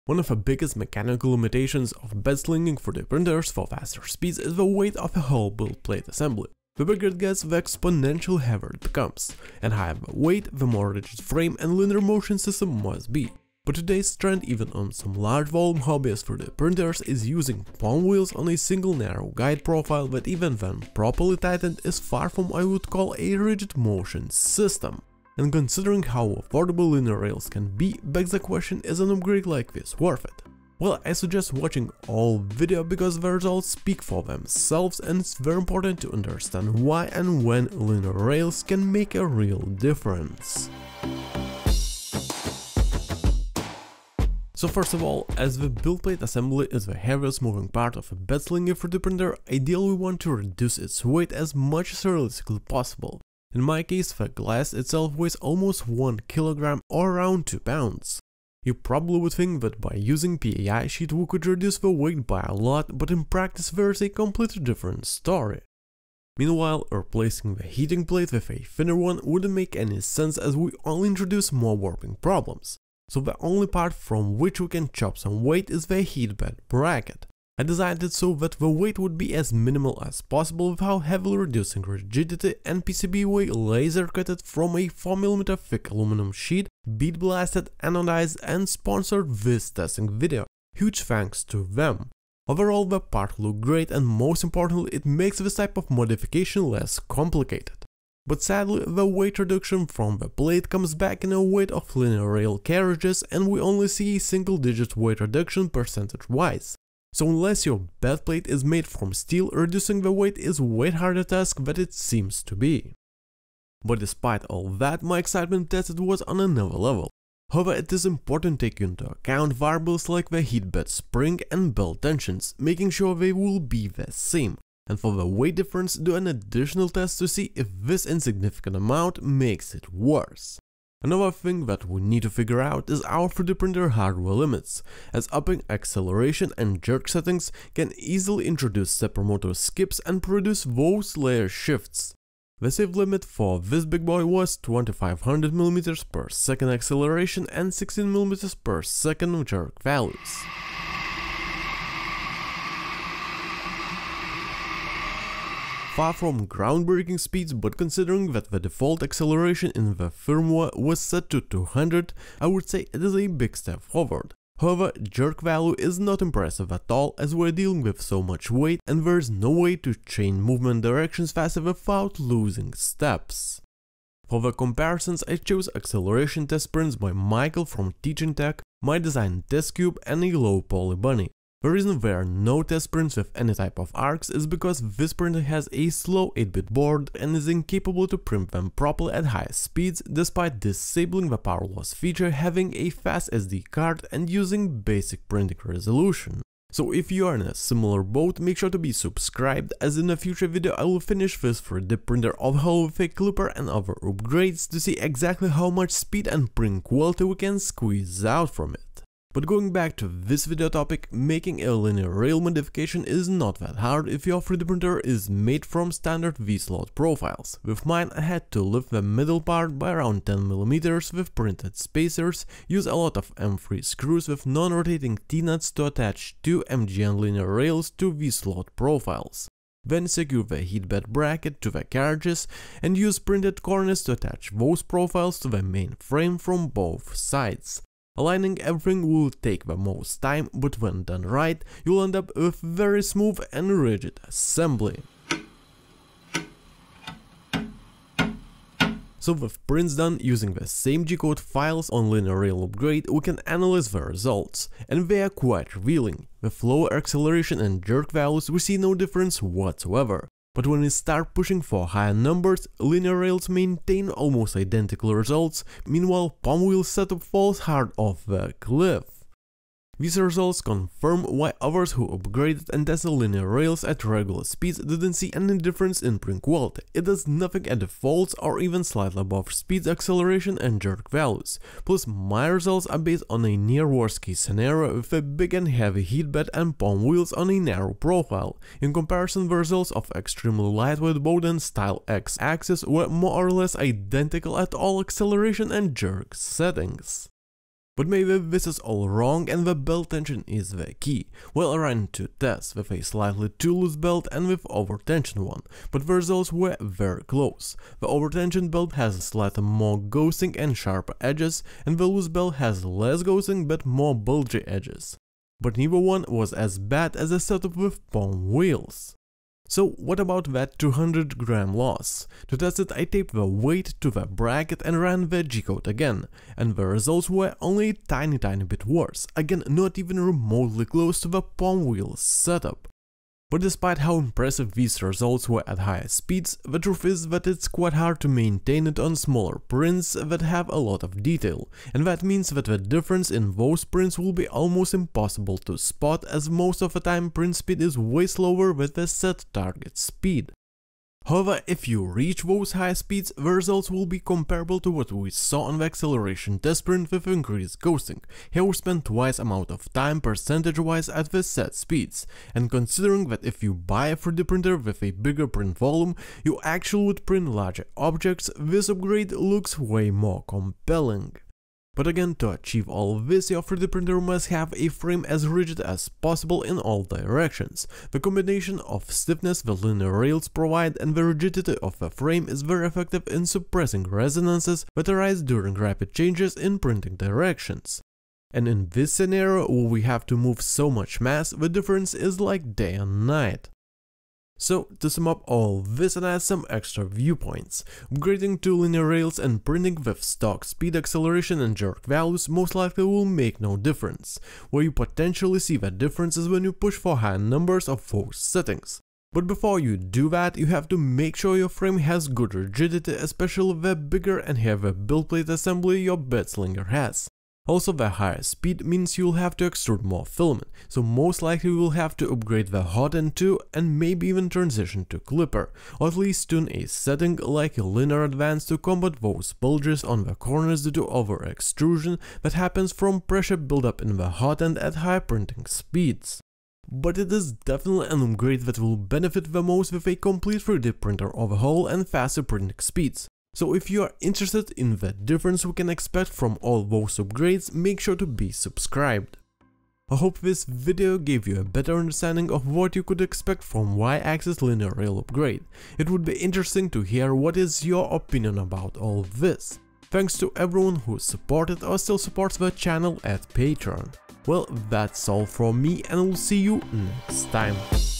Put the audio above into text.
One of the biggest mechanical limitations of bed slinging 3D printers for faster speeds is the weight of the whole build plate assembly. The bigger it gets, the exponentially heavier it becomes, and higher the weight, the more rigid frame and linear motion system must be. But today's trend, even on some large volume hobbyist 3D printers, is using palm wheels on a single narrow guide profile that, even when properly tightened, is far from what I would call a rigid motion system. And considering how affordable linear rails can be, begs the question, is an upgrade like this worth it? Well, I suggest watching all video because the results speak for themselves, and it's very important to understand why and when linear rails can make a real difference. So first of all, as the build plate assembly is the heaviest moving part of a bed slinging 3D printer, ideally we want to reduce its weight as much as realistically possible. In my case, the glass itself weighs almost 1 kg or around 2 pounds. You probably would think that by using PAI sheet we could reduce the weight by a lot, but in practice there's a completely different story. Meanwhile, replacing the heating plate with a thinner one wouldn't make any sense as we only introduce more warping problems. So the only part from which we can chop some weight is the heat bed bracket. I designed it so that the weight would be as minimal as possible without heavily reducing rigidity, and PCB way laser cut it from a 4mm thick aluminum sheet, bead blasted, anodized and sponsored this testing video. Huge thanks to them. Overall the part looked great, and most importantly it makes this type of modification less complicated. But sadly, the weight reduction from the plate comes back in a weight of linear rail carriages, and we only see a single-digit weight reduction percentage-wise. So unless your bed plate is made from steel, reducing the weight is way harder task than it seems to be. But despite all that, my excitement tested was on another level. However, it is important to take into account variables like the heat bed spring and belt tensions, making sure they will be the same. And for the weight difference, do an additional test to see if this insignificant amount makes it worse. Another thing that we need to figure out is our 3D printer hardware limits, as upping acceleration and jerk settings can easily introduce stepper motor skips and produce those layer shifts. The safe limit for this big boy was 2500 mm per second acceleration and 16 mm per second jerk values. Far from groundbreaking speeds, but considering that the default acceleration in the firmware was set to 200, I would say it is a big step forward. However, jerk value is not impressive at all, as we're dealing with so much weight and there's no way to change movement directions faster without losing steps. For the comparisons, I chose acceleration test prints by Michael from Teaching Tech, my design test cube and a low poly bunny. The reason there are no test prints with any type of arcs is because this printer has a slow 8-bit board and is incapable to print them properly at high speeds, despite disabling the power loss feature, having a fast SD card and using basic printing resolution. So if you are in a similar boat, make sure to be subscribed, as in a future video I will finish this 3D printer overhaul with a clipper and other upgrades to see exactly how much speed and print quality we can squeeze out from it. But going back to this video topic, making a linear rail modification is not that hard if your 3D printer is made from standard V-slot profiles. With mine I had to lift the middle part by around 10 mm with printed spacers, use a lot of M3 screws with non-rotating T-nuts to attach two MGN linear rails to V-slot profiles. Then secure the heat bed bracket to the carriages and use printed corners to attach those profiles to the main frame from both sides. Aligning everything will take the most time, but when done right, you'll end up with very smooth and rigid assembly. So with prints done using the same G-code files on linear rail upgrade, we can analyze the results, and they are quite revealing. With lower acceleration and jerk values we see no difference whatsoever. But when we start pushing for higher numbers, linear rails maintain almost identical results, meanwhile palm wheel setup falls hard off the cliff. These results confirm why others who upgraded and tested linear rails at regular speeds didn't see any difference in print quality. It does nothing at defaults or even slightly above speeds, acceleration and jerk values. Plus my results are based on a near worst case scenario with a big and heavy heat bed and palm wheels on a narrow profile. In comparison, the results of extremely lightweight Bowden Style X axis were more or less identical at all acceleration and jerk settings. But maybe this is all wrong and the belt tension is the key. Well, I ran 2 tests with a slightly too loose belt and with overtension one, but the results were very close. The overtension belt has slightly more ghosting and sharper edges, and the loose belt has less ghosting but more bulgy edges. But neither one was as bad as a setup with palm wheels. So what about that 200 gram loss? To test it, I taped the weight to the bracket and ran the G-code again, and the results were only a tiny bit worse, again not even remotely close to the palm wheel setup. But despite how impressive these results were at higher speeds, the truth is that it's quite hard to maintain it on smaller prints that have a lot of detail, and that means that the difference in those prints will be almost impossible to spot, as most of the time print speed is way slower with the set target speed. However, if you reach those high speeds, the results will be comparable to what we saw on the acceleration test print with increased ghosting. Here we spent twice amount of time percentage-wise at the set speeds, and considering that if you buy a 3D printer with a bigger print volume, you actually would print larger objects, this upgrade looks way more compelling. But again, to achieve all of this, your 3D printer must have a frame as rigid as possible in all directions. The combination of stiffness the linear rails provide and the rigidity of the frame is very effective in suppressing resonances that arise during rapid changes in printing directions. And in this scenario, where we have to move so much mass, the difference is like day and night. So, to sum up all this and add some extra viewpoints, upgrading to linear rails and printing with stock speed, acceleration and jerk values most likely will make no difference. Where you potentially see that difference is when you push for high numbers of those settings. But before you do that, you have to make sure your frame has good rigidity, especially the bigger and heavier build plate assembly your bedslinger has. Also, the higher speed means you'll have to extrude more filament, so most likely you will have to upgrade the hot end too and maybe even transition to clipper, or at least tune a setting like a linear advance to combat those bulges on the corners due to over extrusion that happens from pressure buildup in the hot end at high printing speeds. But it is definitely an upgrade that will benefit the most with a complete 3D printer overhaul and faster printing speeds. So if you are interested in the difference we can expect from all those upgrades, make sure to be subscribed. I hope this video gave you a better understanding of what you could expect from Y-axis linear rail upgrade. It would be interesting to hear what is your opinion about all this. Thanks to everyone who supported or still supports the channel at Patreon. Well, that's all from me and we'll see you next time.